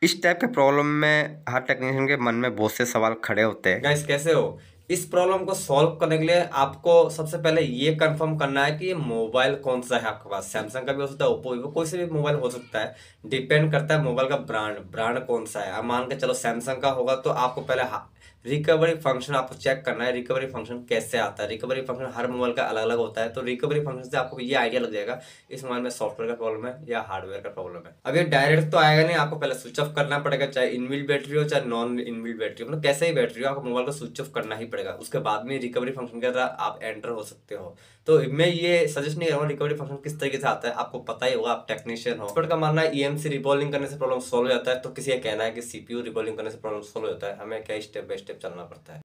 इस टाइप के प्रॉब्लम में हर टेक्नीशियन के मन में बहुत से सवाल खड़े होते हैं। गाइस कैसे हो? इस प्रॉब्लम को सॉल्व करने के लिए आपको सबसे पहले ये कंफर्म करना है कि ये मोबाइल कौन सा है आपके पास। सैमसंग का भी हो सकता है, ओप्पो वीवो कोई से भी मोबाइल हो सकता है। डिपेंड करता है मोबाइल का ब्रांड कौन सा है। अब मान के चलो सैमसंग का होगा तो आपको पहले रिकवरी फंक्शन आपको चेक करना है। रिकवरी फंक्शन कैसे आता है? रिकवरी फंक्शन हर मोबाइल का अलग अलग होता है, तो रिकवरी फंक्शन से आपको ये आइडिया लग जाएगा इस मोबाइल में सॉफ्टवेयर का प्रॉब्लम है या हार्डवेयर का प्रॉब्लम है। अब ये डायरेक्ट तो आएगा नहीं, आपको पहले स्विच ऑफ करना पड़ेगा, चाहे इनबिल्ट बैटरी हो चाहे नॉन इनबिल्ट बैटरी हो, मतलब कैसे ही बैटरी हो आपको मोबाइल को स्विच ऑफ करना ही पड़ेगा। उसके बाद में रिकवरी फंक्शन के अंदर आप एंटर हो सकते हो। तो मैं ये सजेस्ट नहीं करूँगा रिकवरी फंक्शन किस तरीके से आता है, आपको पता ही होगा, आप टेक्नीशियन हो। एक्सपर्ट का मानना है ईएमसी रिबॉलिंग करने से प्रॉब्लम सॉल्व हो जाता है, तो किसी का कहना है कि सीपीयू रिबॉलिंग करने से प्रॉब्लम सॉल्व हो जाता है। हमें क्या स्टेप बाय स्टेप चलना पड़ता है।